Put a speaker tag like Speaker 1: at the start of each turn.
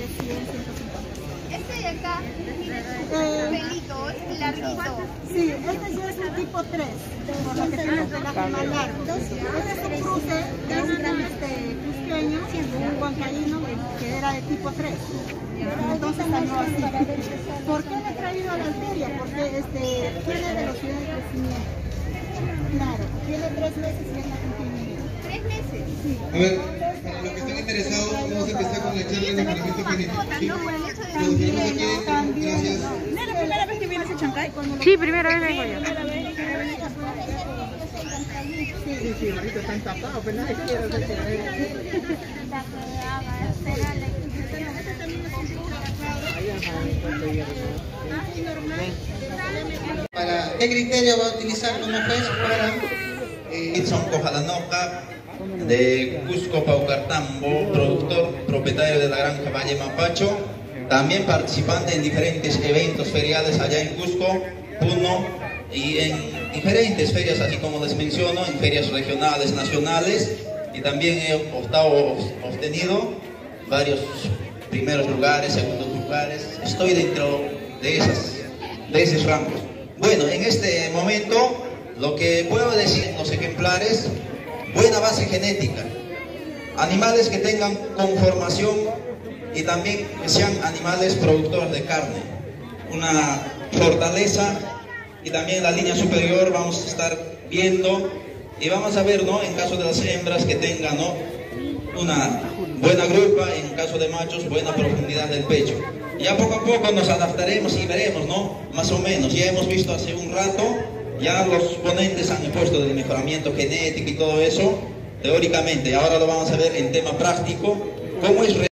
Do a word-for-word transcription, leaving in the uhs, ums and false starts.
Speaker 1: cien, ciento cincuenta.
Speaker 2: Este de acá tiene su
Speaker 1: Eh,
Speaker 2: pelito, es larguito.
Speaker 1: Sí, este ya es el tipo tres, por lo que tiene el pelaje más largo. Este es un cruce de un gran este, cusqueño, un huancaíno que era de tipo tres. Entonces salió así. ¿Por qué le he traído a la Alteria? Porque este, tiene velocidad de crecimiento. Claro, tiene tres meses y es la continuidad.
Speaker 2: ¿Tres meses?
Speaker 1: Sí.
Speaker 3: A ver, para los que están interesados, vamos a empezar con la charla de mejoramiento genético. ¿Sí?
Speaker 2: ¿No? Por el hecho de
Speaker 3: Los que no se quieren,
Speaker 1: También.
Speaker 3: gracias.
Speaker 1: ¿No es la primera vez que vienes a Chancay?
Speaker 4: Sí, primera vez vengo yo.
Speaker 1: Sí, sí, ahorita están tapados, pero nadie quiere
Speaker 5: ¿Para qué criterio va a utilizar como juez? Para eh, Edson Cojalanoca, de Cusco Paucartambo, productor, propietario de la granja Valle Mapacho, también participante en diferentes eventos feriales allá en Cusco, Puno y en diferentes ferias, así como les menciono, en ferias regionales, nacionales, y también he optado, obtenido varios primeros lugares, segundos lugares. Estoy dentro de, esas, de esos rangos. Bueno, en este momento lo que puedo decir en los ejemplares: buena base genética, animales que tengan conformación y también que sean animales productores de carne, una fortaleza. Y también la línea superior vamos a estar viendo y vamos a ver, ¿no?, en caso de las hembras que tengan, ¿no?, una buena grupa, en caso de machos, buena profundidad del pecho. Ya poco a poco nos adaptaremos y veremos, ¿no?, más o menos. Ya hemos visto hace un rato, ya los ponentes han puesto del mejoramiento genético y todo eso, teóricamente. Ahora lo vamos a ver en tema práctico, cómo es